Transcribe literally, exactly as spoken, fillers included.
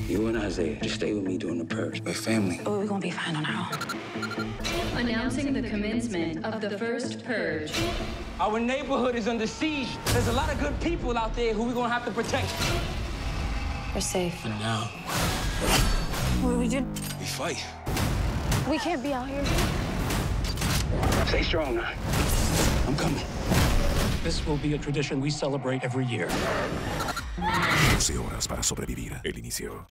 You and Isaiah, just stay with me during the purge. We're family. Oh, we're gonna be fine on our own. Announcing the commencement of the first purge. Our neighborhood is under siege. There's a lot of good people out there who we're gonna have to protect. We're safe. For now. What do we do? We fight. We can't be out here. Stay strong now. I'm coming. This will be a tradition we celebrate every year. doce horas para sobrevivir. El inicio.